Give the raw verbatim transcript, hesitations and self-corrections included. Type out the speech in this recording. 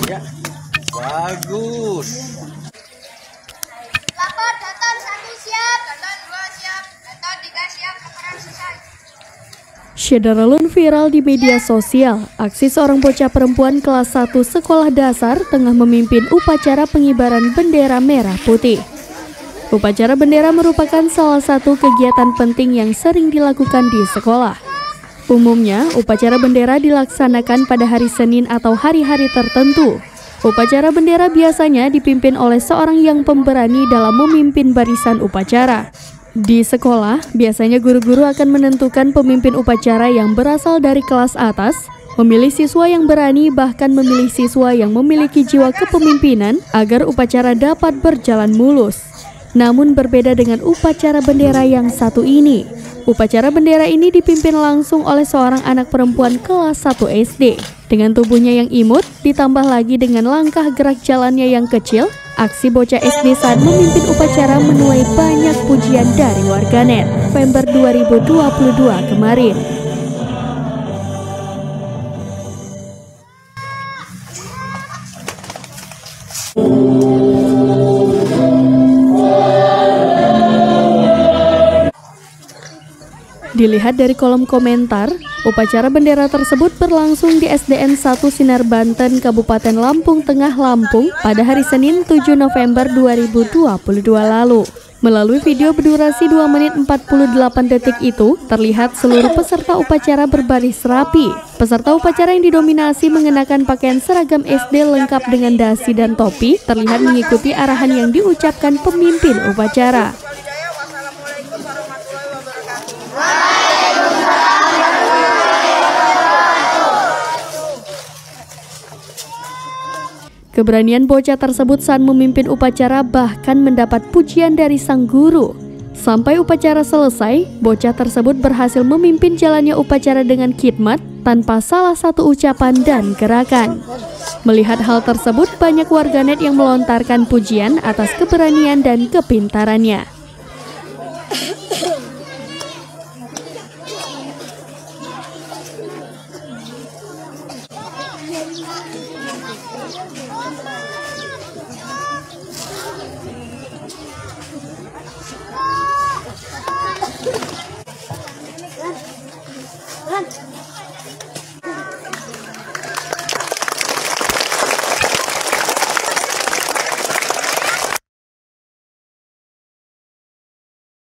Ya, bagus. Lapor Daton satu siap, Daton dua siap, Daton tiga siap, laporan selesai. Syederalun viral di media sosial. Aksi seorang bocah perempuan kelas satu sekolah dasar tengah memimpin upacara pengibaran bendera merah putih. Upacara bendera merupakan salah satu kegiatan penting yang sering dilakukan di sekolah. Umumnya, upacara bendera dilaksanakan pada hari Senin atau hari-hari tertentu. Upacara bendera biasanya dipimpin oleh seorang yang pemberani dalam memimpin barisan upacara. Di sekolah, biasanya guru-guru akan menentukan pemimpin upacara yang berasal dari kelas atas, memilih siswa yang berani, bahkan memilih siswa yang memiliki jiwa kepemimpinan agar upacara dapat berjalan mulus. Namun berbeda dengan upacara bendera yang satu ini. Upacara bendera ini dipimpin langsung oleh seorang anak perempuan kelas satu S D. Dengan tubuhnya yang imut, ditambah lagi dengan langkah gerak jalannya yang kecil, aksi bocah S D saat memimpin upacara menuai banyak pujian dari warganet. November dua ribu dua puluh dua kemarin. Dilihat dari kolom komentar, upacara bendera tersebut berlangsung di S D N satu Sinar Banten, Kabupaten Lampung Tengah, Lampung pada hari Senin tujuh November dua ribu dua puluh dua lalu. Melalui video berdurasi dua menit empat puluh delapan detik itu, terlihat seluruh peserta upacara berbaris rapi. Peserta upacara yang didominasi mengenakan pakaian seragam S D lengkap dengan dasi dan topi, terlihat mengikuti arahan yang diucapkan pemimpin upacara. Keberanian bocah tersebut saat memimpin upacara bahkan mendapat pujian dari sang guru. Sampai upacara selesai, bocah tersebut berhasil memimpin jalannya upacara dengan khidmat tanpa salah satu ucapan dan gerakan. Melihat hal tersebut, banyak warganet yang melontarkan pujian atas keberanian dan kepintarannya. Run.